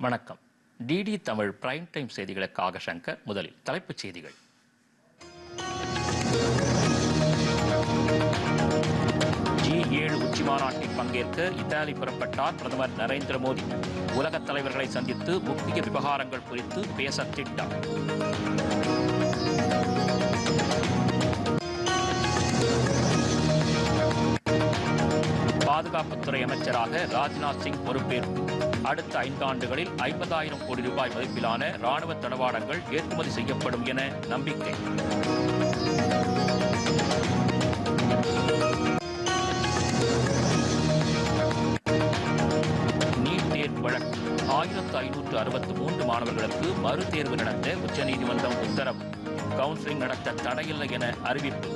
வணக்கம். DD Tamil prime time செய்திகளுக்காக சங்கர். முதலில் தலைப்புச் செய்திகள். G7 உச்சி மாநாட்டில் பங்கேற்க இத்தாலி புறப்பட்டார் பிரதமர் நரேந்திர மோடி. உலகத் தலைவர்களை சந்தித்து முக்கிய விவகாரங்கள் குறித்து பேச திட்டம். பாதுகாப்புத்துறை அமைச்சராக ராஜ்நாத் சிங் பொறுப்பேற்பு. அடுத்த 5 ஆண்டுகளில் 50,000 கோடி ரூபாய் மதிப்பிலான ராணுவ தளவாடங்கள் ஏற்றுமதி செய்யப்படும் என நம்பிக்கை. நீட் தேர்வு வழக்கு 1563 மாணவர்களுக்கு மறுதேர்வு நடத்த உச்சநீதிமன்றம் உத்தரவு. கவுன்சிலிங் நடத்த தடையில்லை என அறிவிப்பு.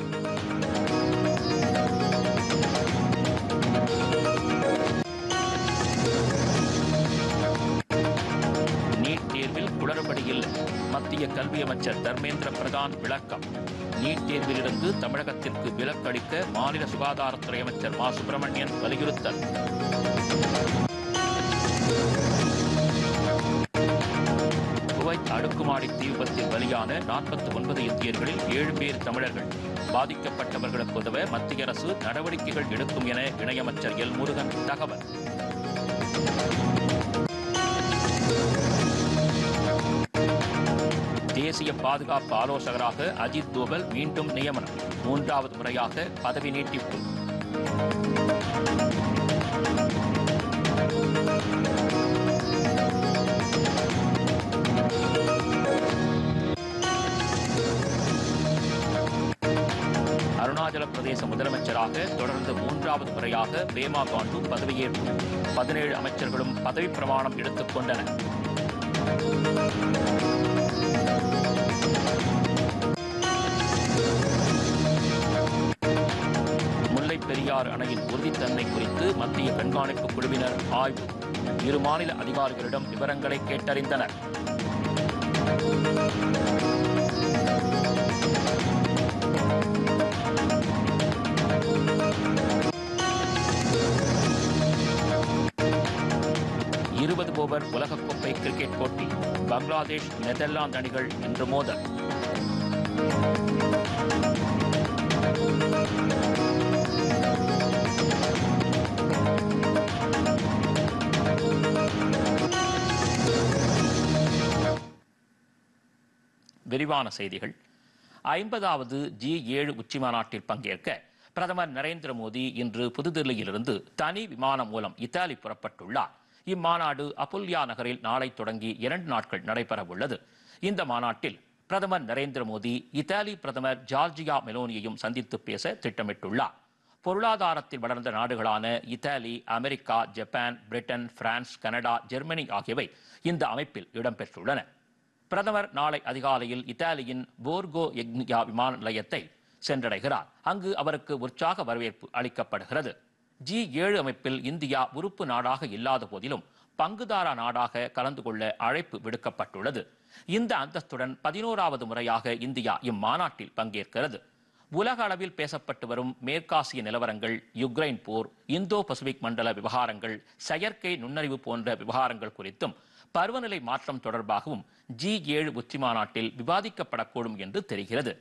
நீட் தேர்வில் குளறுபடி இல்லை. மத்திய கல்வி அமைச்சர் தர்மேந்திர பிரதான் விளக்கம். நீட் தேர்விலிருந்து தமிழகத்திற்கு விலக்கு அளிக்க மாநில சுகாதாரத்துறை அமைச்சர் மா சுப்பிரமணியன் வலியுறுத்தல். குவைத் அடுக்குமாடி தீ விபத்தில் பலியான 49 இந்தியர்களில் 7 பேர் தமிழர்கள். பாதிக்கப்பட்டவர்களுக்கு உதவ மத்திய அரசு நடவடிக்கைகள் எடுக்கும் என இணையமைச்சர் எல் முருகன் தகவல். தேசிய பாதுகாப்பு ஆலோசகராக அஜித் தோவல் மீண்டும் நியமனம். 3வது முறையாக பதவி நீட்டிப்பு. அருணாச்சல பிரதேச முதலமைச்சராக தொடர்ந்து 3வது முறையாக பேமா காண்டு பதவியேற்பு. 17 அமைச்சர்களும் பதவி பிரமாணம் எடுத்துக் கொண்டனர். முல்லைப் பெரியாறு அணையின் உறுதித்தன்மை குறித்து மத்திய கண்காணிப்பு குழுவினர் ஆய்வு. 2 மாநில அதிகாரிகளிடம் விவரங்களை கேட்டறிந்தனர். ஓவர் உலகக்கோப்பை கிரிக்கெட் போட்டி. பங்களாதேஷ் நெதர்லாந்து அணிகள் இன்று மோதல். விரிவான செய்திகள். 50வது G7 உச்சி மாநாட்டில் பங்கேற்க பிரதமர் நரேந்திர மோடி இன்று புதுதில்லியிலிருந்து தனி விமானம் மூலம் இத்தாலி புறப்பட்டுள்ளார். இம்மாநாடு அப்புல்யா நகரில் நாளை தொடங்கி 2 நாட்கள் நடைபெறவுள்ளது. இந்த மாநாட்டில் பிரதமர் நரேந்திர மோடி இத்தாலி பிரதமர் ஜார்ஜியா மெலோனியையும் சந்தித்து பேச திட்டமிட்டுள்ளார். பொருளாதாரத்தில் வளர்ந்த நாடுகளான Italy, America, Japan, Britain, France, Canada, Germany ஆகியவை இந்த அமைப்பில் இடம்பெற்றுள்ளன. பிரதமர் நாளை அதிகாலையில் இத்தாலியின் போர்கோ எக்னியா விமான நிலையத்தை சென்றடைகிறார். அங்கு அவருக்கு உற்சாக வரவேற்பு அளிக்கப்படுகிறது. G7 அமைப்பில் இந்தியா உறுப்பு நாடாக இல்லாத போதிலும் பங்குதாரா நாடாக கலந்து கொள்ள அழைப்பு விடுக்கப்பட்டுள்ளது. இந்த அந்தஸ்துடன் 11வது முறையாக இந்தியா இம்மாநாட்டில் பங்கேற்கிறது. உலக அளவில் பேசப்பட்டு வரும் மேற்காசிய நிலவரங்கள், யுக்ரைன் போர், இந்தோ பசிபிக் மண்டல விவகாரங்கள், செயற்கை நுண்ணறிவு போன்ற விவகாரங்கள் குறித்தும் பருவநிலை மாற்றம் தொடர்பாகவும் G7 உச்சி மாநாட்டில் விவாதிக்கப்படக்கூடும் என்று தெரிகிறது.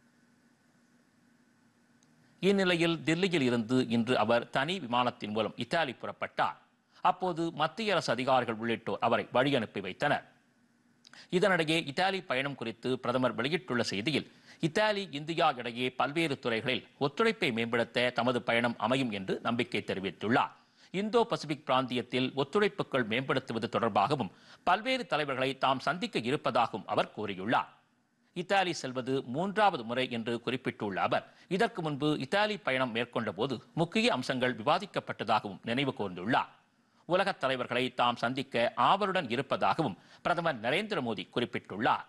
இந்நிலையில் தில்லியில் இருந்து இன்று அவர் தனி விமானத்தின் மூலம் இத்தாலி புறப்பட்டார். அப்போது மத்திய அரசு அதிகாரிகள் உள்ளிட்டோர் அவரை வழி அனுப்பி வைத்தனர். இதனிடையே இத்தாலி பயணம் குறித்து பிரதமர் வெளியிட்டுள்ள செய்தியில், இத்தாலி இந்தியா இடையே பல்வேறு துறைகளில் ஒத்துழைப்பை மேம்படுத்த தமது பயணம் அமையும் என்று நம்பிக்கை தெரிவித்துள்ளார். இந்தோ பசிபிக் பிராந்தியத்தில் ஒத்துழைப்புகள் மேம்படுத்துவது தொடர்பாகவும் பல்வேறு தலைவர்களை தாம் சந்திக்க இருப்பதாகவும் அவர் கூறியுள்ளார். இத்தாலி செல்வது 3வது முறை என்று குறிப்பிட்டுள்ள அவர், இதற்கு முன்பு இத்தாலி பயணம் மேற்கொண்ட போது முக்கிய அம்சங்கள் விவாதிக்கப்பட்டதாகவும் நினைவு கூர்ந்துள்ளார். உலகத் தலைவர்களை தாம் சந்திக்க ஆவலுடன் இருப்பதாகவும் பிரதமர் நரேந்திர மோடி குறிப்பிட்டுள்ளார்.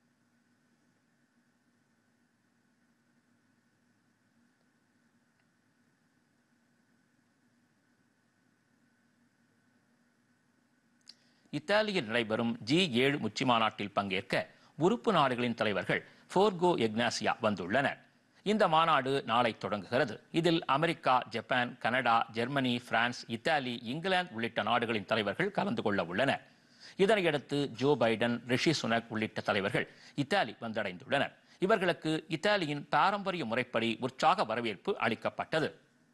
இத்தாலியில் நடைபெறும் G7 உச்சி மாநாட்டில் பங்கேற்க உறுப்பு நாடுகளின் தலைவர்கள் போர்கோ எக்னாசியா வந்துள்ளனர். இந்த மாநாடு நாளை தொடங்குகிறது. இதில் America, Japan, Canada, Germany, France, Italy, England உள்ளிட்ட நாடுகளின் தலைவர்கள் கலந்து கொள்ள உள்ளனர். இதனையடுத்து ஜோ பைடன், ரிஷி சுனக் உள்ளிட்ட தலைவர்கள் இத்தாலி வந்தடைந்துள்ளனர். இவர்களுக்கு இத்தாலியின் பாரம்பரிய முறைப்படி உற்சாக வரவேற்பு அளிக்கப்பட்டது.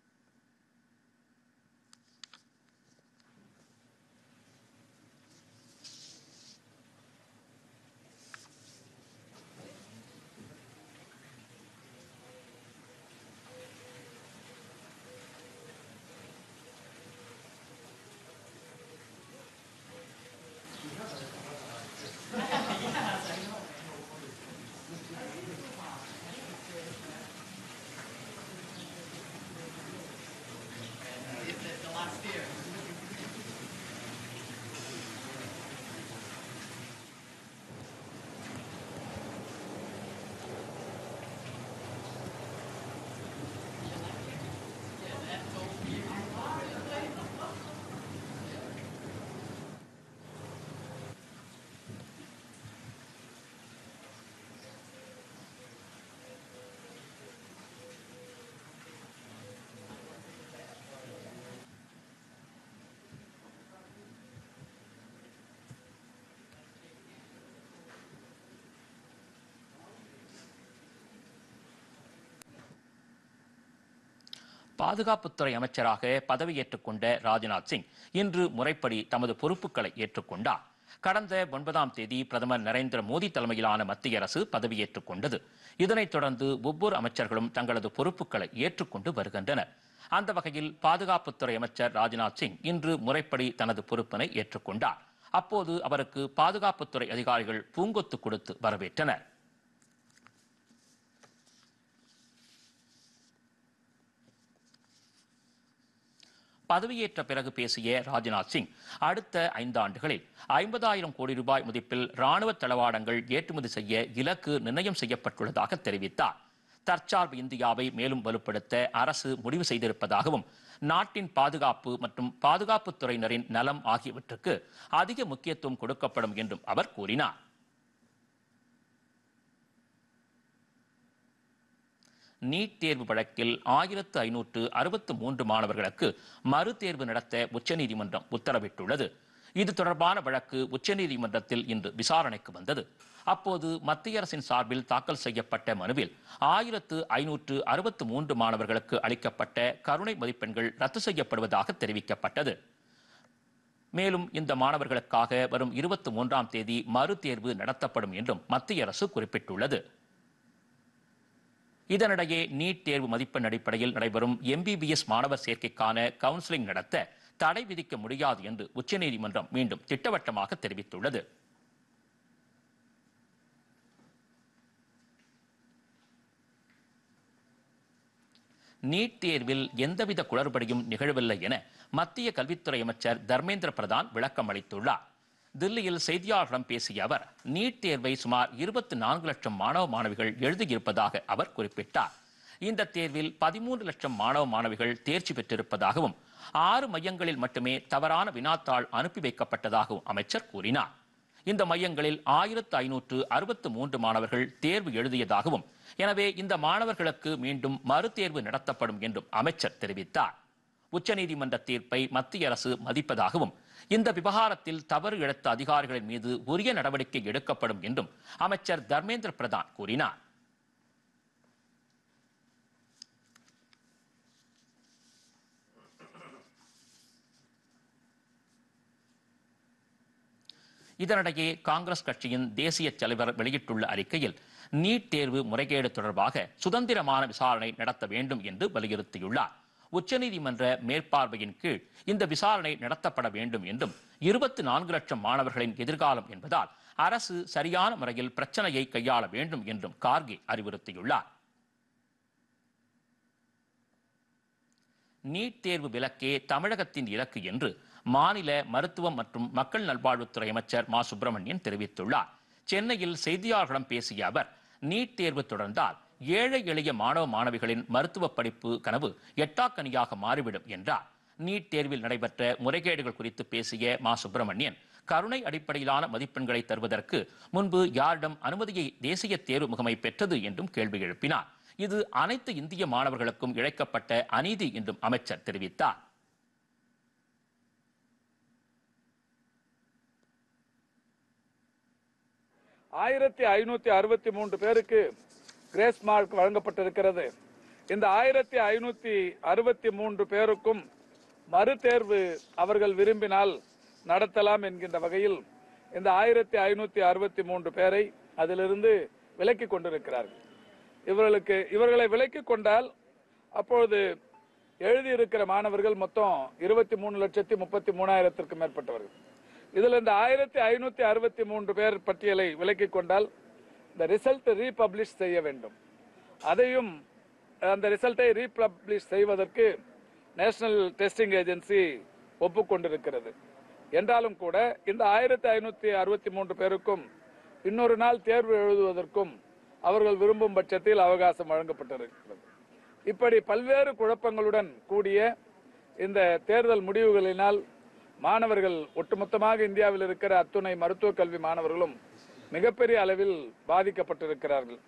பாதுகாப்புத்துறை அமைச்சராக பதவியேற்றுக் கொண்ட ராஜ்நாத் சிங் இன்று முறைப்படி தமது பொறுப்புகளை ஏற்றுக்கொண்டார். கடந்த 9ஆம் தேதி பிரதமர் நரேந்திர மோடி தலைமையிலான மத்திய அரசு பதவியேற்றுக் கொண்டது. இதனைத் தொடர்ந்து ஒவ்வொரு அமைச்சர்களும் தங்களது பொறுப்புகளை ஏற்றுக்கொண்டு வருகின்றனர். அந்த வகையில் பாதுகாப்புத்துறை அமைச்சர் ராஜ்நாத் சிங் இன்று முறைப்படி தனது பொறுப்பினை ஏற்றுக்கொண்டார். அப்போது அவருக்கு பாதுகாப்புத்துறை அதிகாரிகள் பூங்கொத்து கொடுத்து வரவேற்றனர். பதவியேற்ற பிறகு பேசிய ராஜ்நாத் சிங், அடுத்த 5 ஆண்டுகளில் 50,000 கோடி ரூபாய் மதிப்பில் ராணுவ தளவாடங்கள் ஏற்றுமதி செய்ய இலக்கு நிர்ணயம் செய்யப்பட்டுள்ளதாக தெரிவித்தார். தற்சார்பு இந்தியாவை மேலும் வலுப்படுத்த அரசு முடிவு செய்திருப்பதாகவும், நாட்டின் பாதுகாப்பு மற்றும் பாதுகாப்புத்துறையினரின் நலம் ஆகியவற்றுக்கு அதிக முக்கியத்துவம் கொடுக்கப்படும் என்றும் அவர் கூறினார். நீட் தேர்வு வழக்கில் 1563 மாணவர்களுக்கு மறுதேர்வு நடத்த உச்சநீதிமன்றம் உத்தரவிட்டுள்ளது. இது தொடர்பான வழக்கு உச்சநீதிமன்றத்தில் இன்று விசாரணைக்கு வந்தது. அப்போது மத்திய அரசின் சார்பில் தாக்கல் செய்யப்பட்ட மனுவில் 1563 மாணவர்களுக்கு அளிக்கப்பட்ட கருணை மதிப்பெண்கள் ரத்து செய்யப்படுவதாக தெரிவிக்கப்பட்டது. மேலும் இந்த மாணவர்களுக்காக வரும் 23ஆம் தேதி மறுதேர்வு நடத்தப்படும் என்றும் மத்திய அரசு குறிப்பிட்டுள்ளது. இதனிடையே நீட் தேர்வு மதிப்பெண் அடிப்படையில் நடைபெறும் MBBS மாணவர் சேர்க்கைக்கான கவுன்சிலிங் நடத்த தடை விதிக்க முடியாது என்று உச்சநீதிமன்றம் மீண்டும் திட்டவட்டமாக தெரிவித்துள்ளது. நீட் தேர்வில் எந்தவித குளறுபடியும் நிகழவில்லை என மத்திய கல்வித்துறை அமைச்சர் தர்மேந்திர பிரதான் விளக்கம் அளித்துள்ளார். தில்லியில் செய்தியாளர்களிடம் பேசிய அவர், நீட் தேர்வை சுமார் 24 லட்சம் மாணவ மாணவிகள் எழுதியிருப்பதாக அவர் குறிப்பிட்டார். இந்த தேர்வில் 13 லட்சம் மாணவ மாணவிகள் தேர்ச்சி பெற்றிருப்பதாகவும் 6 மையங்களில் மட்டுமே தவறான வினாத்தாள் அனுப்பி வைக்கப்பட்டதாகவும் அமைச்சர் கூறினார். இந்த மையங்களில் 1563 மாணவர்கள் தேர்வு எழுதியதாகவும், எனவே இந்த மாணவர்களுக்கு மீண்டும் மறுதேர்வு நடத்தப்படும் என்றும் அமைச்சர் தெரிவித்தார். உச்சநீதிமன்ற தீர்ப்பை மத்திய அரசு மதிப்பதாகவும், இந்த விவகாரத்தில் தவறு இழைத்த அதிகாரிகளின் மீது உரிய நடவடிக்கை எடுக்கப்படும் என்றும் அமைச்சர் தர்மேந்திர பிரதான் கூறினார். இதனிடையே காங்கிரஸ் கட்சியின் தேசிய தலைவர் வெளியிட்டுள்ள அறிக்கையில், நீட் தேர்வு முறைகேடு தொடர்பாக சுதந்திரமான விசாரணை நடத்த வேண்டும் என்று வலியுறுத்தியுள்ளார். உச்சநீதிமன்ற மேற்பார்வையின் கீழ் இந்த விசாரணை நடத்தப்பட வேண்டும் என்றும், 24 லட்சம் மாணவர்களின் எதிர்காலம் என்பதால் அரசு சரியான முறையில் பிரச்சனையை கையாள வேண்டும் என்றும் கார்கே அறிவுறுத்தியுள்ளார். நீட் தேர்வு விலக்கே தமிழகத்தின் இலக்கு என்று மாநில மருத்துவம் மற்றும் மக்கள் நல்வாழ்வுத்துறை அமைச்சர் மா சுப்பிரமணியன் தெரிவித்துள்ளார். சென்னையில் செய்தியாளர்களிடம் பேசிய அவர், நீட் தேர்வு தொடர்ந்தால் ஏழை எளிய மாணவ மாணவிகளின் மருத்துவ படிப்பு கனவு எட்டாக்கனியாக மாறிவிடும் என்றார். நீட் தேர்வில் நடைபெற்ற முறைகேடுகள் குறித்து பேசிய மா சுப்பிரமணியன், கருணை அடிப்படையிலான மதிப்பெண்களை தருவதற்கு முன்பு யாரிடம் அனுமதியை தேசிய தேர்வு முகமை பெற்றது என்றும் கேள்வி எழுப்பினார். இது அனைத்து இந்திய மாணவர்களுக்கும் இழைக்கப்பட்ட அநீதி என்றும் அமைச்சர் தெரிவித்தார். 1563 பேருக்கு கிரேஸ் மார்க் வழங்கப்பட்டிருக்கிறது. இந்த 1563 பேருக்கும் மறுதேர்வு அவர்கள் விரும்பினால் நடத்தலாம் என்கின்ற வகையில் இந்த 1563 பேரை அதிலிருந்து விலக்கிக் கொண்டிருக்கிறார்கள். இவர்களை விலக்கிக் கொண்டால் அப்பொழுது எழுதியிருக்கிற மாணவர்கள் மொத்தம் 23,33,000 மேற்பட்டவர்கள். இதில் இந்த 1563 பேர் பட்டியலை விலக்கிக் கொண்டால் இந்த ரிசல்ட் ரீபப்ளிஷ் செய்ய வேண்டும். அதையும் அந்த ரிசல்ட்டை ரீபப்ளிஷ் செய்வதற்கு நேஷனல் டெஸ்டிங் ஏஜென்சி ஒப்புக்கொண்டிருக்கிறது. என்றாலும் கூட இந்த 1563 பேருக்கும் இன்னொரு நாள் தேர்வு எழுதுவதற்கும் அவர்கள் விரும்பும் பட்சத்தில் அவகாசம் வழங்கப்பட்டிருக்கிறது. இப்படி பல்வேறு குழப்பங்களுடன் கூடிய இந்த தேர்தல் முடிவுகளினால் மாணவர்கள் ஒட்டுமொத்தமாக இந்தியாவில் இருக்கிற அத்துணை மருத்துவக் கல்வி மாணவர்களும் மிகப்பெரிய அளவில் பாதிக்கப்பட்டிருக்கிறார்கள்.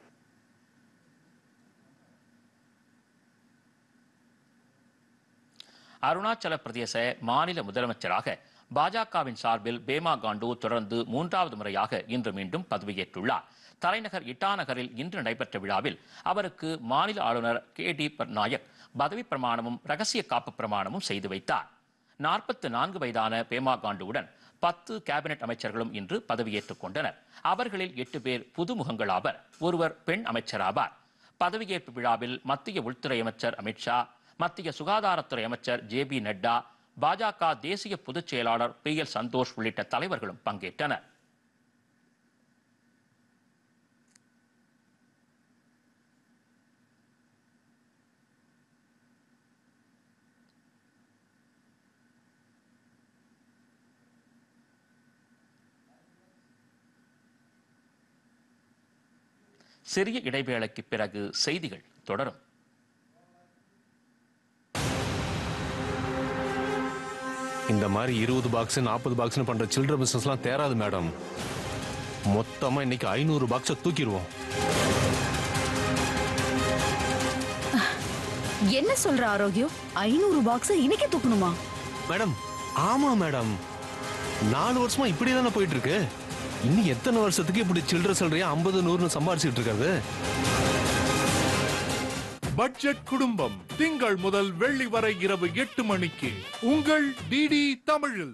அருணாச்சல பிரதேச மாநில முதலமைச்சராக பாஜகவின் சார்பில் பேமா காண்டு தொடர்ந்து 3வது முறையாக இன்று மீண்டும் பதவியேற்றுள்ளார். தலைநகர் இட்டாநகரில் இன்று நடைபெற்ற விழாவில் அவருக்கு மாநில ஆளுநர் KD பட்நாயக் பதவி பிரமாணமும் ரகசிய காப்பு பிரமாணமும் செய்து வைத்தார். 44 வயதான பேமா காண்டுவுடன் 10 கேபினெட் அமைச்சர்களும் இன்று பதவியேற்றுக் கொண்டனர். அவர்களில் 8 பேர் புதுமுகங்களாவர், ஒருவர் பெண் அமைச்சராவார். பதவியேற்பு விழாவில் மத்திய உள்துறை அமைச்சர் அமித்ஷா, மத்திய சுகாதாரத்துறை அமைச்சர் JB நட்டா, பாஜக தேசிய பொதுச் செயலாளர் PL சந்தோஷ் உள்ளிட்ட தலைவர்களும் பங்கேற்றனர். சிறிய இடைவேளைக்கு பிறகு செய்திகள் தொடரும். இந்த மாதிரி 20 பாக்ஸ் 40 பாக்ஸ் பண்ற சில்லற பிசினஸ்லாம் தேராது மேடம். மொத்தமா இன்னைக்கு 500 பாக்ஸை தூக்கிடுவோம். என்ன சொல்ற ஆரோக்கியம்? 500 பாக்ஸ் இன்னைக்கு தூக்கணுமா? மேடம் ஆமா மேடம், 4 வருஷமா இப்படி தானே போயிட்டு இருக்கு. இன்னும் எத்தனை வருஷத்துக்கு இப்படி சில்லற சொல்றியா 50 100 சம்பாதிச்சுட்டு இருக்காது? பட்ஜெட் குடும்பம் திங்கள் முதல் வெள்ளி வரை இரவு 8 மணிக்கு உங்கள் டிடி தமிழில்.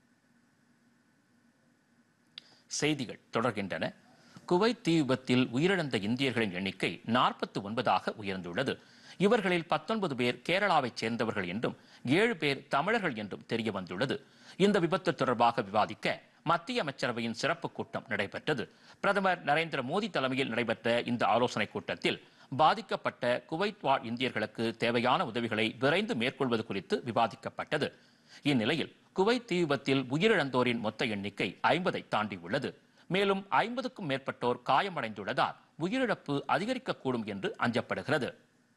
செய்திகள் தொடர்கின்றன. குவைத் தீ விபத்தில் உயிரிழந்த இந்தியர்களின் எண்ணிக்கை 49ஆக உயர்ந்துள்ளது. இவர்களில் 19 பேர் கேரளாவைச் சேர்ந்தவர்கள் என்றும் 7 பேர் தமிழர்கள் என்றும் தெரிய வந்துள்ளது. இந்த விபத்து தொடர்பாக விவாதிக்க மத்திய அமைச்சரவையின் சிறப்பு கூட்டம் நடைபெற்றது. பிரதமர் நரேந்திர மோடி தலைமையில் நடைபெற்ற இந்த ஆலோசனைக் கூட்டத்தில் பாதிக்கப்பட்ட குவைத் வாழ் இந்தியர்களுக்கு தேவையான உதவிகளை விரைந்து மேற்கொள்வது குறித்து விவாதிக்கப்பட்டது. இந்நிலையில் குவைத் தீ விபத்தில் உயிரிழந்தோரின் மொத்த எண்ணிக்கை 50ஐ தாண்டியுள்ளது. மேலும் 50க்கும் மேற்பட்டோர் காயமடைந்துள்ளதால் உயிரிழப்பு அதிகரிக்கக்கூடும் என்று அஞ்சப்படுகிறது.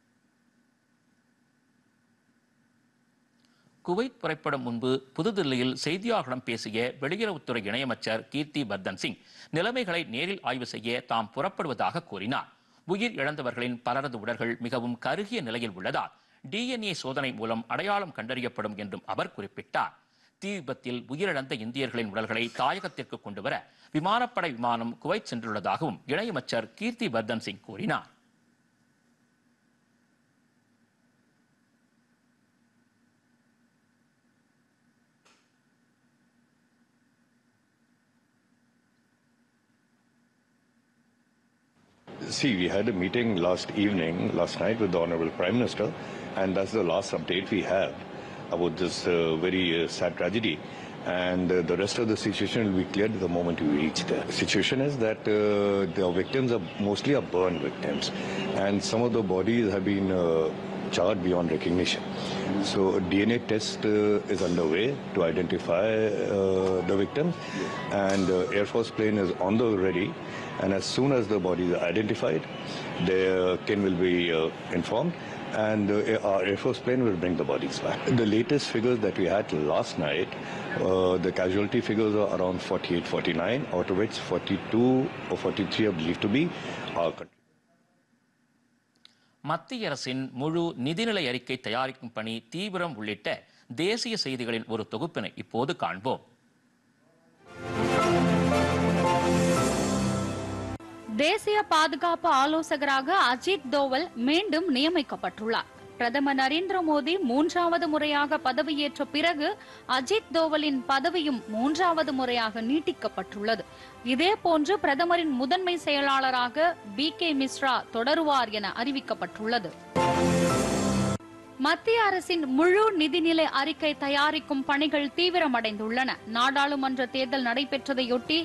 குவைத் புறப்படும் முன்பு புதுதில்லியில் செய்தியாளர்களிடம் பேசிய வெளியுறவுத்துறை இணையமைச்சர் கீர்த்தி வர்தன் சிங் நிலைமைகளை நேரில் ஆய்வு செய்ய தாம் புறப்படுவதாக கூறினார். உயிர் இழந்தவர்களின் பலரது உடல்கள் மிகவும் கருகிய நிலையில் உள்ளதால் DNA சோதனை மூலம் அடையாளம் கண்டறியப்படும் என்றும் அவர் குறிப்பிட்டார். தீ விபத்தில் உயிரிழந்த இந்தியர்களின் உடல்களை தாயகத்திற்கு கொண்டுவர விமானப்படை விமானம் குவைத் சென்றுள்ளதாகவும் இணையமைச்சர் கீர்த்தி வர்தன் சிங் கூறினார். See, we had a meeting last night with the Honorable Prime Minister, and that's the last update we have about this very sad tragedy. And the rest of the situation will be cleared the moment we reach there. The situation is that the victims are mostly burn victims, and some of the bodies have been charred beyond recognition. So a DNA test is underway to identify the victims, and Air Force plane is on the ready. And as soon as the bodies are identified, their kin will be informed, and our Air Force plane will bring the bodies back. The latest figures that we had last night, the casualty figures are around 48-49, out of which 42 or 43 are believed to be our country. மத்திய அரசின் முழு நிதிநிலை அறிக்கை தயாரிக்கும் பணி தீவிரம் உள்ளிட்ட தேசிய செய்திகளின் ஒரு தொகுப்பினை இப்போது காண்போம். தேசிய பாதுகாப்பு ஆலோசகராக அஜித் தோவல் மீண்டும் நியமிக்கப்பட்டுள்ளார். பிரதமர் நரேந்திர மோடி 3வது முறையாக பதவியேற்ற பிறகு அஜித் தோவலின் பதவியும் 3வது முறையாக நீட்டிக்கப்பட்டுள்ளது. இதேபோன்று பிரதமரின் முதன்மை செயலாளராக BK மிஸ்ரா தொடருவார் என அறிவிக்கப்பட்டுள்ளது. மத்திய அரசின் முழு நிதிநிலை அறிக்கை தயாரிக்கும் பணிகள் தீவிரமடைந்துள்ளன. நாடாளுமன்ற தேர்தல் நடைபெற்றதையொட்டி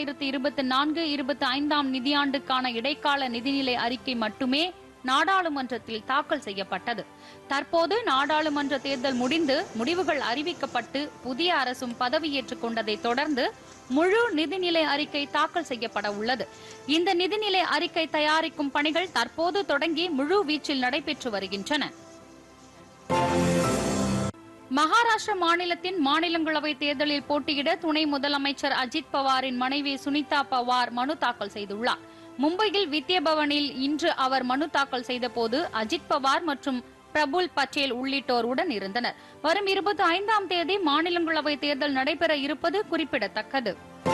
2024-25 நிதியாண்டுக்கான இடைக்கால நிதிநிலை அறிக்கை மட்டுமே நாடாளுமன்றத்தில் தாக்கல் செய்யப்பட்டது. தற்போது நாடாளுமன்ற தேர்தல் முடிந்து முடிவுகள் அறிவிக்கப்பட்டு புதிய அரசும் பதவியேற்றுக் கொண்டதை தொடர்ந்து முழு நிதிநிலை அறிக்கை தாக்கல் செய்யப்பட உள்ளது. இந்த நிதிநிலை அறிக்கை தயாரிக்கும் பணிகள் தற்போது தொடங்கி முழு வீச்சில் நடைபெற்று வருகின்றன. மகாராஷ்டிர மாநிலத்தின் மாநிலங்களவை தேர்தலில் போட்டியிட துணை முதலமைச்சர் அஜித் பவாரின் மனைவி சுனிதா பவார் மனு தாக்கல் செய்துள்ளார். மும்பையில் வித்யாபவனில் இன்று அவர் மனு தாக்கல் செய்த போது அஜித் பவார் மற்றும் பிரபுல் பட்டேல் உள்ளிட்டோர் உடன் இருந்தனர். வரும் 25ஆம் தேதி மாநிலங்களவை தேர்தல் நடைபெற இருப்பது குறிப்பிடத்தக்கது.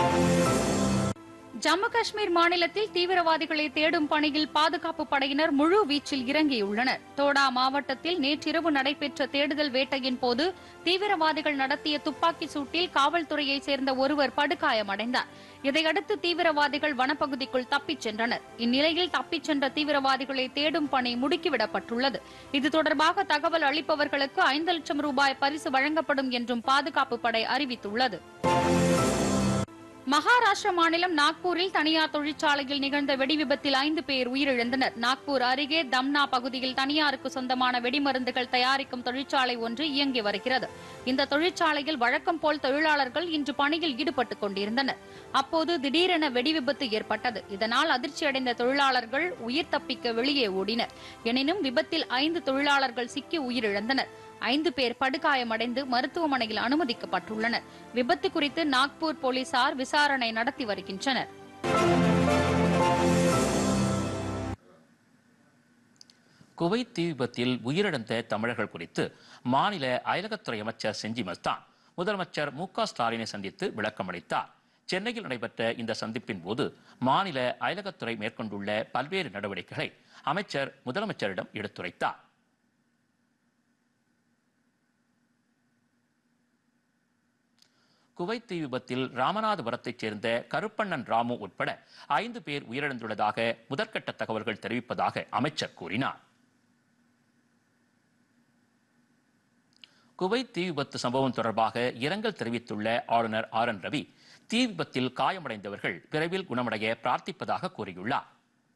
ஜம்மு காஷ்மீர் மாநிலத்தில் தீவிரவாதிகளை தேடும் பணியில் பாதுகாப்பு படையினர் முழு வீச்சில் இறங்கியுள்ளனர். தோடா மாவட்டத்தில் நேற்றிரவு நடைபெற்ற தேடுதல் வேட்டையின் போது தீவிரவாதிகள் நடத்திய துப்பாக்கி சூட்டில் காவல்துறையை சேர்ந்த ஒருவர் படுகாயமடைந்தார். இதையடுத்து தீவிரவாதிகள் வனப்பகுதிக்குள் தப்பிச் சென்றனர். இந்நிலையில் தப்பிச் சென்ற தீவிரவாதிகளை தேடும் பணி முடுக்கிவிடப்பட்டுள்ளது. இது தொடர்பாக தகவல் அளிப்பவர்களுக்கு 5 லட்சம் ரூபாய் பரிசு வழங்கப்படும் என்றும் பாதுகாப்பு படை அறிவித்துள்ளது. மகாராஷ்டிர மாநிலம் நாக்பூரில் தனியார் தொழிற்சாலையில் நிகழ்ந்த வெடிவிபத்தில் 5 பேர் உயிரிழந்தனர். நாக்பூர் அருகே தம்னா பகுதியில் தனியாருக்கு சொந்தமான வெடிமருந்துகள் தயாரிக்கும் தொழிற்சாலை ஒன்று இயங்கி வருகிறது. இந்த தொழிற்சாலையில் வழக்கம் போல் தொழிலாளர்கள் இன்று பணியில் ஈடுபட்டுக் கொண்டிருந்தனர். அப்போது திடீரென வெடிவிபத்து ஏற்பட்டது. இதனால் அதிர்ச்சியடைந்த தொழிலாளர்கள் உயிர் தப்பிக்க வெளியே ஓடினர். எனினும் விபத்தில் 5 தொழிலாளர்கள் சிக்கி உயிரிழந்தனர். 5 பேர் படுகாயமடைந்து மருத்துவமனையில் அனுமதிக்கப்பட்டுள்ளனர். விபத்து குறித்து நாக்பூர் போலீசார் விசாரணை நடத்தி வருகின்றனர். குவைத் தீ விபத்தில் உயிரிழந்த தமிழர்கள் குறித்து மாநில அயலகத்துறை அமைச்சர் செஞ்சி மஸ்தான் முதலமைச்சர் MK ஸ்டாலினை சந்தித்து விளக்கம் அளித்தார். சென்னையில் நடைபெற்ற இந்த சந்திப்பின் போது மாநில அயலகத்துறை மேற்கொண்டுள்ள பல்வேறு நடவடிக்கைகளை அமைச்சர் முதலமைச்சரிடம் எடுத்துரைத்தார். குவைத் தீ விபத்தில் ராமநாதபுரத்தைச் சேர்ந்த கருப்பண்ணன் ராமு உட்பட 5 பேர் உயிரிழந்துள்ளதாக முதற்கட்ட தகவல்கள் தெரிவிப்பதாக அமைச்சர் கூறினார். குவைத் தீ விபத்து சம்பவம் தொடர்பாக இரங்கல் தெரிவித்துள்ள ஆளுநர் RN ரவி தீ விபத்தில் காயமடைந்தவர்கள் விரைவில் குணமடைய பிரார்த்திப்பதாக கூறியுள்ளார்.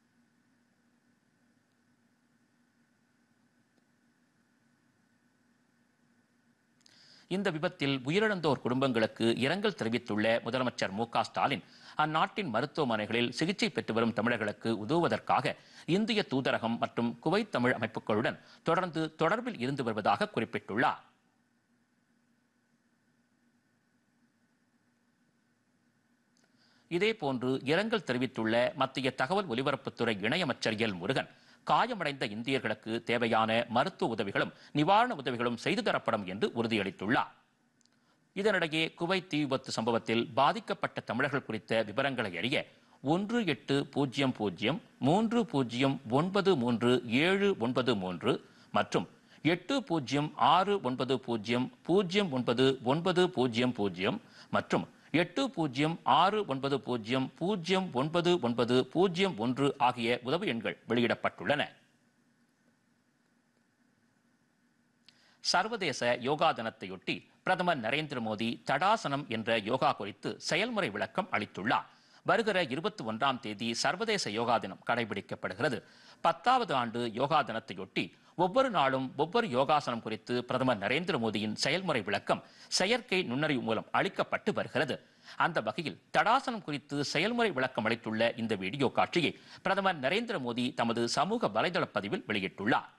இந்த விபத்தில் உயிரிழந்தோர் குடும்பங்களுக்கு இரங்கல் தெரிவித்துள்ள முதலமைச்சர் MK ஸ்டாலின் அந்நாட்டின் மருத்துவமனைகளில் சிகிச்சை பெற்று வரும் தமிழர்களுக்கு உதவுவதற்காக இந்திய தூதரகம் மற்றும் குவைத் தமிழ் அமைப்புகளுடன் தொடர்ந்து தொடர்பில் இருந்து வருவதாக குறிப்பிட்டுள்ளார். இதேபோன்று இரங்கல் தெரிவித்துள்ள மத்திய தகவல் ஒலிபரப்புத்துறை இணையமைச்சர் எல் முருகன் காயமடைந்த இந்தியர்களுக்கு தேவையான மருத்துவ உதவிகளும் நிவாரண உதவிகளும் செய்து தரப்படும் என்று உறுதியளித்துள்ளார். இதனிடையே குவைத் தீ விபத்து சம்பவத்தில் பாதிக்கப்பட்ட தமிழர்கள் குறித்த விவரங்களை அறிய 183030937793 மற்றும் 8069000990 மற்றும் 8069000991 ஆகிய உதவி எண்கள் வெளியிடப்பட்டுள்ளன. சர்வதேச யோகா தினத்தையொட்டி பிரதமர் நரேந்திர மோடி தடாசனம் என்ற யோகா குறித்து செயல்முறை விளக்கம் அளித்துள்ளார். வருகிற 21ஆம் தேதி சர்வதேச யோகா தினம் கடைபிடிக்கப்படுகிறது. 10வது ஆண்டு யோகா தினத்தையொட்டி ஒவ்வொரு நாளும் ஒவ்வொரு யோகாசனம் குறித்து பிரதமர் நரேந்திர மோடியின் செயல்முறை விளக்கம் செயற்கை நுண்ணறிவு மூலம் அளிக்கப்பட்டு வருகிறது. அந்த வகையில் தடாசனம் குறித்து செயல்முறை விளக்கம் அளித்துள்ள இந்த வீடியோ காட்சியை பிரதமர் நரேந்திர மோடி தமது சமூக வலைதள பதிவில் வெளியிட்டுள்ளார்.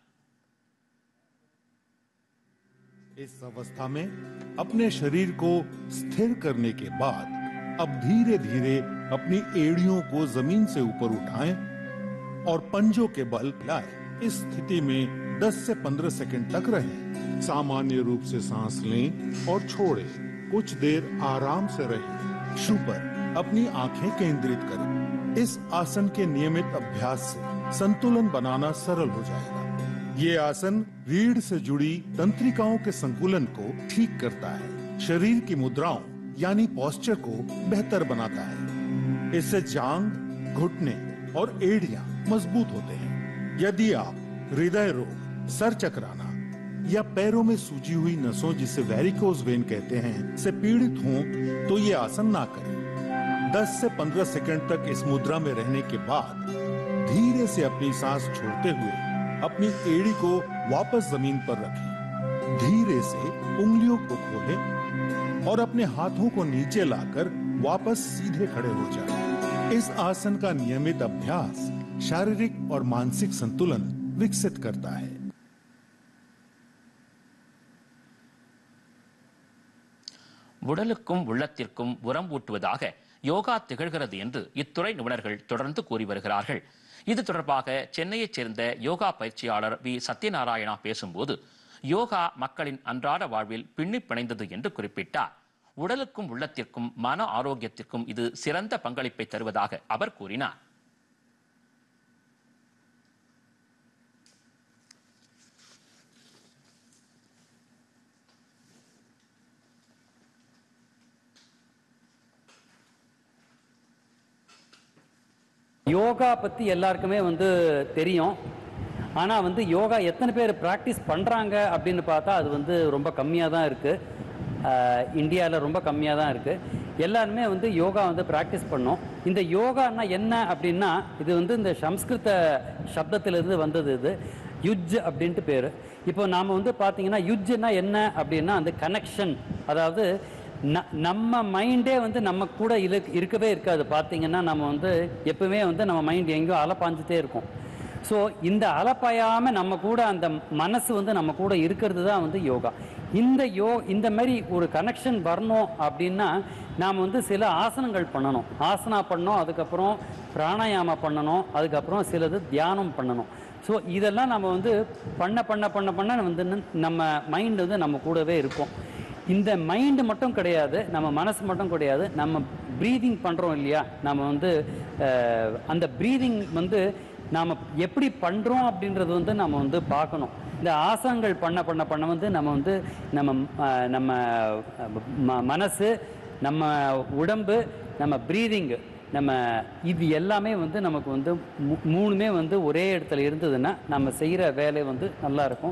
इस अवस्था में अपने शरीर को स्थिर करने के बाद अब धीरे धीरे अपनी एड़ियों को जमीन से ऊपर उठाएं और पंजों के बल लाएं। इस स्थिति में 10 से 15 सेकंड तक रहें। सामान्य रूप से सांस लें और छोड़ें। कुछ देर आराम से रहें। शुभ पर अपनी आंखें केंद्रित करें। इस आसन के नियमित अभ्यास से संतुलन बनाना सरल हो जाएगा। ये आसन रीढ़ से जुड़ी तंत्रिकाओं के संतुलन को ठीक करता है, शरीर की मुद्राओं यानी पोस्चर को बेहतर बनाता है। इससे जांग, घुटने और एड़ियां मजबूत होते हैं। यदि आप हृदय रोग, सर चकराना या पैरों में सूजी हुई नसों जिसे वेरिकोज वेन कहते हैं से पीड़ित हों तो ये आसन ना करें। 10 से 15 सेकंड तक इस मुद्रा में रहने के बाद धीरे से अपनी सांस छोड़ते हुए अपनी एड़ी को वापस जमीन पर रखें। धीरे से उंगलियों को खोलें और अपने हाथों को नीचे लाकर वापस सीधे खड़े हो जाएं। इस आसन का नियमित अभ्यास शारीरिक और मानसिक संतुलन विकसित करता है। உடலுக்கும் உள்ளத்திற்கும் உரம் ஊட்டுவதாக யோகா திகழ்கிறது என்று இத்துறை நிபுணர்கள் தொடர்ந்து கூறி வருகிறார்கள். இது தொடர்பாக சென்னையைச் சேர்ந்த யோகா பயிற்சியாளர் வி சத்யநாராயணா பேசும்போது யோகா மக்களின் அன்றாட வாழ்வில் பின்னி பிணைந்தது என்று குறிப்பிட்டார். உடலுக்கும் உள்ளத்திற்கும் மன ஆரோக்கியத்திற்கும் இது சிறந்த பங்களிப்பை தருவதாக அவர் கூறினார். யோகா பற்றி எல்லாருக்குமே தெரியும். ஆனால் யோகா எத்தனை பேர் ப்ராக்டிஸ் பண்ணுறாங்க அப்படின்னு பார்த்தா அது ரொம்ப கம்மியாக தான் இருக்குது. இந்தியாவில் ரொம்ப கம்மியாக தான் இருக்குது. எல்லாருமே யோகா ப்ராக்டிஸ் பண்ணோம். இந்த யோகான்னா என்ன அப்படின்னா இது இந்த சம்ஸ்கிருத சப்தத்திலிருந்து வந்தது. இது யுஜ் அப்படின்ட்டு பேர். இப்போ நாம் பார்த்தீங்கன்னா யுஜ்னா என்ன அப்படின்னா அந்த கனெக்ஷன், அதாவது நம்ம மைண்டே நம்ம கூட இருக்கவே இருக்காது. பார்த்தீங்கன்னா நம்ம எப்பவுமே நம்ம மைண்ட் எங்கேயோ அலைப்பாஞ்சிட்டே இருக்கும். ஸோ இந்த அலைப்பாயாமல் நம்ம கூட அந்த மனசு நம்ம கூட இருக்கிறது தான் யோகா. இந்த மாதிரி ஒரு கனெக்ஷன் வரணும் அப்படின்னா நாம் சில ஆசனங்கள் பண்ணணும். ஆசனா பண்ணணும், அதுக்கப்புறம் பிராணாயாமா பண்ணணும், அதுக்கப்புறம் சிலது தியானம் பண்ணணும். ஸோ இதெல்லாம் நம்ம பண்ண பண்ண பண்ண பண்ண நம்ம மைண்டு நம்ம கூடவே இருக்கும். இந்த மைண்டு மட்டும் கிடையாது, நம்ம மனசு மட்டும் கிடையாது, நம்ம ப்ரீதிங் பண்ணுறோம் இல்லையா, நம்ம அந்த ப்ரீதிங் நாம் எப்படி பண்ணுறோம் அப்படின்றது நம்ம பார்க்கணும். இந்த ஆசனங்கள் பண்ண பண்ண பண்ண நம்ம நம்ம மனசு, நம்ம உடம்பு, நம்ம ப்ரீதிங்கு, நம்ம இது எல்லாமே நமக்கு மூணுமே ஒரே இடத்துல இருந்ததுன்னா நம்ம செய்கிற வேலை நல்லா இருக்கும்.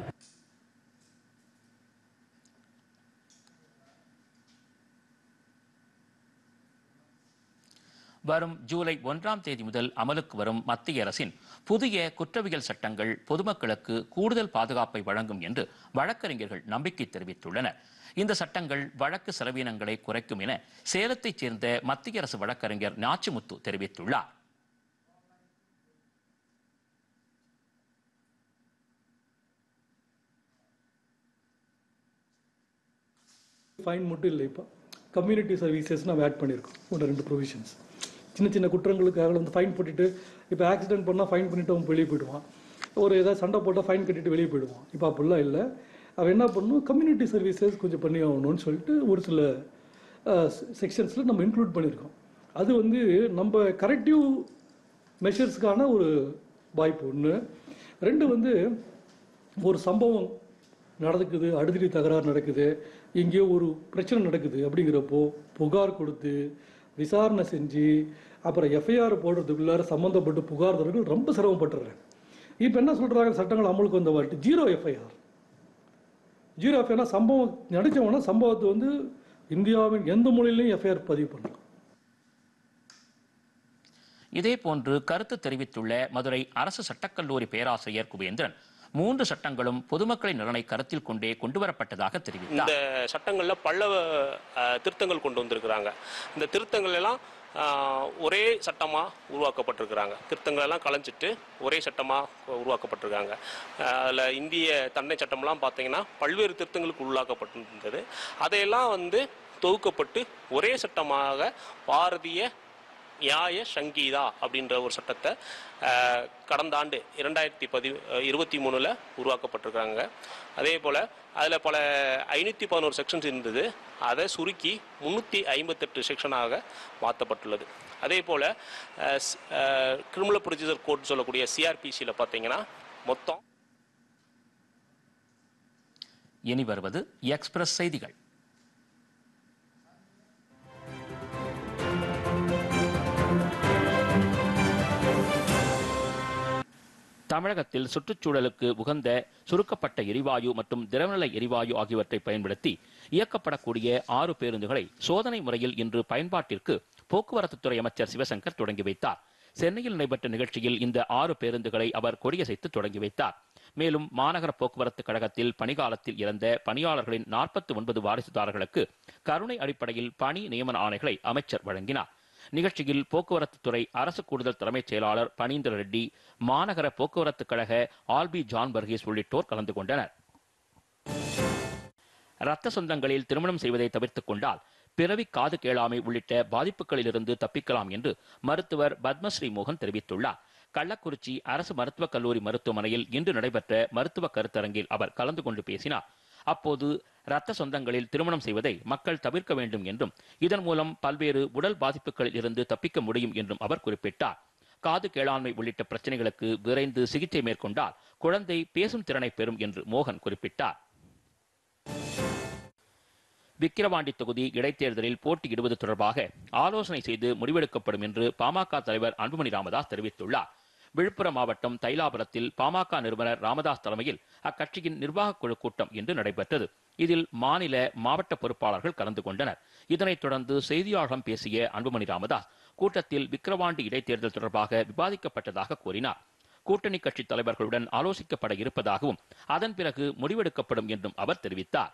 வரும் ஜூலை 1ஆம் தேதி முதல் அமலுக்கு வரும் மத்திய அரசின் புதிய குற்றவியல் சட்டங்கள் பொதுமக்களுக்கு கூடுதல் பாதுகாப்பை வழங்கும் என்று வழக்கறிஞர்கள் நம்பிக்கை தெரிவித்துள்ளனர். இந்த சட்டங்கள் வழக்கு செலவினங்களை குறைக்கும் என சேலத்தைச் சேர்ந்த மத்திய அரசு வழக்கறிஞர் நாச்சிமுத்து தெரிவித்துள்ளார். ஃபைன் மட்டும் இல்லை, இப்போ கம்யூனிட்டி சர்வீசஸ் நம்ம ஆட் பண்ணியிருக்கோம். 1-2 ப்ரொவிஷன்ஸ். சின்ன சின்ன குற்றங்களுக்காக ஃபைன் போட்டுட்டு, இப்போ ஆக்சிடென்ட் பண்ணால் ஃபைன் பண்ணிவிட்டு அவன் வெளியே போயிடுவான். ஒரு ஏதாவது சண்டை போட்டால் ஃபைன் கட்டிட்டு வெளியே போயிடுவான். இப்போ அப்படிலாம் இல்லை. அவன் என்ன பண்ணணும், கம்யூனிட்டி சர்வீசஸ் கொஞ்சம் பண்ணி ஆகணும்னு சொல்லிட்டு ஒரு சில செக்ஷன்ஸில் நம்ம இன்க்ளூட் பண்ணியிருக்கோம். அது நம்ம கரெக்டிவ் மெஷர்ஸ்க்கான ஒரு வாய்ப்பு. 1 2 ஒரு சம்பவம் நடக்குது, அடிதடி தகராறு நடக்குது, எங்கேயோ ஒரு பிரச்சனை நடக்குது அப்படிங்கிறப்போ புகார் கொடுத்து விசாரணை செஞ்சு அப்புறம் எஃப்ஐஆர் போடுறதுக்குள்ளார சம்மந்தப்பட்டு புகார்தாரர்கள் ரொம்ப சிரமப்பட்டுறாங்க. இப்போ என்ன சொல்கிறாங்க, சட்டங்கள் அமலுக்கு வந்த வாட்டி 0 எஃப்ஐஆர். 0 எஃப்ஐஆர்னா சம்பவம் நடச்சவனா சம்பவத்தை இந்தியாவின் எந்த மொழியிலையும் எஃப்ஐஆர் பதிவு பண்ணலாம். இதேபோன்று கருத்து தெரிவித்துள்ள மதுரை அரசு சட்டக்கல்லூரி பேராசிரியர் குபேந்திரன் 3 சட்டங்களும் பொதுமக்களின் நலனை கருத்தில் கொண்டே கொண்டுவரப்பட்டதாக தெரிவித்தார். இந்த சட்டங்கள்ல பல திருத்தங்கள் கொண்டு வந்திருக்கிறாங்க. இந்த திருத்தங்கள் எல்லாம் ஒரே சட்டமா உருவாக்கப்பட்டிருக்கிறாங்க. திருத்தங்கள் எல்லாம் கலைஞ்சிட்டு ஒரே சட்டமா உருவாக்கப்பட்டிருக்காங்க. அதில் இந்திய தண்டனை சட்டம்லாம் பார்த்தீங்கன்னா பல்வேறு திருத்தங்களுக்கு உள்ளாக்கப்பட்டிருந்தது. அதையெல்லாம் தொகுக்கப்பட்டு ஒரே சட்டமாக பாரதிய நியாய சங்கீதா அப்படின்ற ஒரு சட்டத்தை கடந்த ஆண்டு 2023 உருவாக்கப்பட்டிருக்காங்க. அதே போல் அதில் பல 511 செக்ஷன்ஸ் இருந்தது. அதை சுருக்கி 358 செக்ஷனாக மாற்றப்பட்டுள்ளது. அதே போல் கிரிமினல் ப்ரொசீஜர் கோட் சொல்லக்கூடிய சிஆர்பிசியில் பார்த்தீங்கன்னா மொத்தம். இனி வருவது எக்ஸ்பிரஸ் செய்திகள். தமிழகத்தில் சுற்றுச்சூழலுக்கு உகந்த சுருக்கப்பட்ட எரிவாயு மற்றும் திரவநிலை எரிவாயு ஆகியவற்றை பயன்படுத்தி இயக்கப்படக்கூடிய 6 பேருந்துகளை சோதனை முறையில் இன்று பயன்பாட்டிற்கு போக்குவரத்துத்துறை அமைச்சர் சிவசங்கர் தொடங்கி வைத்தார். சென்னையில் நடைபெற்ற நிகழ்ச்சியில் இந்த 6 பேருந்துகளை அவர் கொடியசைத்து தொடங்கி வைத்தார். மேலும் மாநகர போக்குவரத்து கழகத்தில் பணிகாலத்தில் இறந்த பணியாளர்களின் 49 வாரிசுதாரர்களுக்கு கருணை அடிப்படையில் பணி நியமன ஆணைகளை அமைச்சர் வழங்கினார். நிகழ்ச்சியில் போக்குவரத்து துறை அரசு கூடுதல் தலைமைச் செயலாளர் பனீந்திர ரெட்டி, மாநகர போக்குவரத்து கழக ஆல்பி ஜான் பர்கீஸ் உள்ளிட்டோர் கலந்து கொண்டனர். இரத்த சொந்தங்களில் திருமணம் செய்வதை தவிர்த்துக் கொண்டால் பிறவி காது கேளாமை உள்ளிட்ட பாதிப்புகளிலிருந்து தப்பிக்கலாம் என்று மருத்துவர் பத்மஸ்ரீ மோகன் தெரிவித்துள்ளார். கள்ளக்குறிச்சி அரசு மருத்துவக் கல்லூரி மருத்துவமனையில் இன்று நடைபெற்ற மருத்துவ கருத்தரங்கில் அவர் கலந்து கொண்டு பேசினார். அப்போது இரத்த சொந்தங்களில் திருமணம் செய்வதை மக்கள் தவிர்க்க வேண்டும் என்றும் இதன் மூலம் பல்வேறு உடல் பாதிப்புகளில் இருந்து தப்பிக்க முடியும் என்றும் அவர் குறிப்பிட்டார். காது கேளாண்மை உள்ளிட்ட பிரச்சனைகளுக்கு விரைந்து சிகிச்சை மேற்கொண்டால் குழந்தை பேசும் திறனை பெறும் என்று மோகன் குறிப்பிட்டார். விக்கிரவாண்டி தொகுதி இடைத்தேர்தலில் போட்டியிடுவது தொடர்பாக ஆலோசனை செய்து முடிவெடுக்கப்படும் என்று பாமக தலைவர் அன்புமணி ராமதாஸ் தெரிவித்துள்ளார். விழுப்புரம் மாவட்டம் தைலாபுரத்தில் பாமக நிறுவனர் ராமதாஸ் தலைமையில் அக்கட்சியின் நிர்வாகக் குழு கூட்டம் இன்று நடைபெற்றது. இதில் மாநில மாவட்ட பொறுப்பாளர்கள் கலந்து கொண்டனர். இதனைத் தொடர்ந்து செய்தியாளர்களிடம் பேசிய அன்புமணி ராமதாஸ் கூட்டத்தில் விக்கிரவாண்டி இடைத்தேர்தல் தொடர்பாக விவாதிக்கப்பட்டதாக கூறினார். கூட்டணி கட்சி தலைவர்களுடன் ஆலோசிக்கப்பட இருப்பதாகவும் அதன் பிறகு முடிவெடுக்கப்படும் என்றும் அவர் தெரிவித்தார்.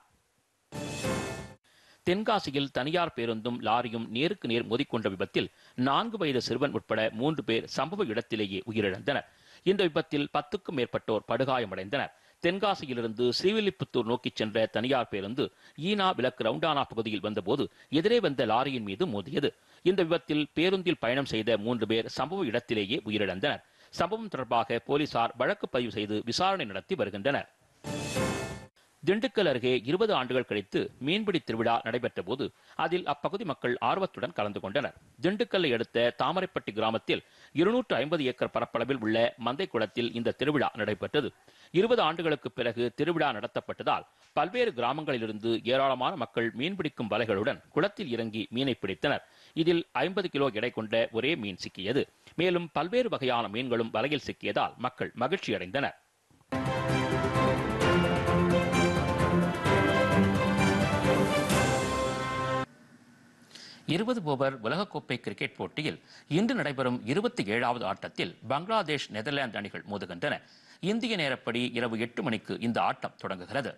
தென்காசியில் தனியார் பேருந்தும் லாரியும் நேருக்கு நேர் மோதிக்கொண்ட விபத்தில் 4 வயது சிறுவன் உட்பட 3 பேர் சம்பவ இடத்திலேயே உயிரிழந்தனர். இந்த விபத்தில் 10க்கும் மேற்பட்டோர் படுகாயமடைந்தனர். தென்காசியிலிருந்து ஸ்ரீவில்லிபுத்தூர் நோக்கி சென்ற தனியார் பேருந்து ஈனா விலக்கு ரவுண்டானா பகுதியில் வந்தபோது எதிரே வந்த லாரியின் மீது மோதியது. இந்த விபத்தில் பேருந்தில் பயணம் செய்த 3 பேர் சம்பவ இடத்திலேயே உயிரிழந்தனர். சம்பவம் தொடர்பாக போலீசார் வழக்கு பதிவு செய்து விசாரணை நடத்தி வருகின்றனர். திண்டுக்கல் அருகே 20 ஆண்டுகள் கழித்து மீன்பிடி திருவிழா நடைபெற்ற போது அதில் அப்பகுதி மக்கள் ஆர்வத்துடன் கலந்து கொண்டனர். திண்டுக்கல்லை அடுத்த தாமரைப்பட்டி கிராமத்தில் 250 ஏக்கர் பரப்பளவில் உள்ள மந்தை குளத்தில் இந்த திருவிழா நடைபெற்றது. 20 ஆண்டுகளுக்கு பிறகு திருவிழா நடத்தப்பட்டதால் பல்வேறு கிராமங்களிலிருந்து ஏராளமான மக்கள் மீன்பிடிக்கும் வலைகளுடன் குளத்தில் இறங்கி மீனை பிடித்தனர். இதில் 50 கிலோ எடை கொண்ட ஒரே மீன் சிக்கியது. மேலும் பல்வேறு வகையான மீன்களும் வலையில் சிக்கியதால் மக்கள் மகிழ்ச்சியடைந்தனர். 20 ஓவர் உலகக்கோப்பை கிரிக்கெட் போட்டியில் இன்று நடைபெறும் 27வது ஆட்டத்தில் பங்களாதேஷ் நெதர்லாந்து அணிகள் மோதுகின்றன. இந்திய நேரப்படி இரவு 8 மணிக்கு இந்த ஆட்டம் தொடங்குகிறது.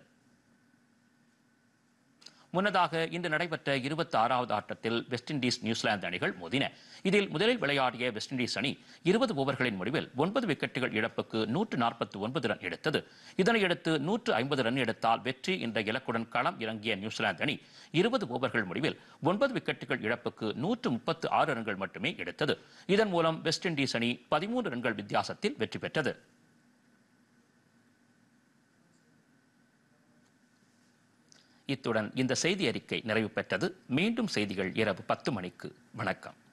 முன்னதாக இன்று நடைபெற்ற 26வது ஆட்டத்தில் வெஸ்ட் இண்டீஸ் நியூசிலாந்து அணிகள் மோதின. இதில் முதலில் விளையாடிய வெஸ்ட் இண்டீஸ் அணி 20 ஓவர்களின் முடிவில் 9 விக்கெட்டுகள் இழப்புக்கு 149 ரன் எடுத்தது. இதனையடுத்து 150 ரன் எடுத்தால் வெற்றி என்ற இலக்குடன் களம் இறங்கிய நியூசிலாந்து அணி 20 ஓவர்கள் முடிவில் 9 விக்கெட்டுகள் இழப்புக்கு 136 ரன்கள் மட்டுமே எடுத்தது. இதன் மூலம் வெஸ்ட் இண்டீஸ் அணி 13 ரன்கள் வித்தியாசத்தில் வெற்றி பெற்றது. இத்துடன் இந்த செய்தி அறிக்கை நிறைவு பெற்றது. மீண்டும் செய்திகள் இரவு 10 மணிக்கு. வணக்கம்.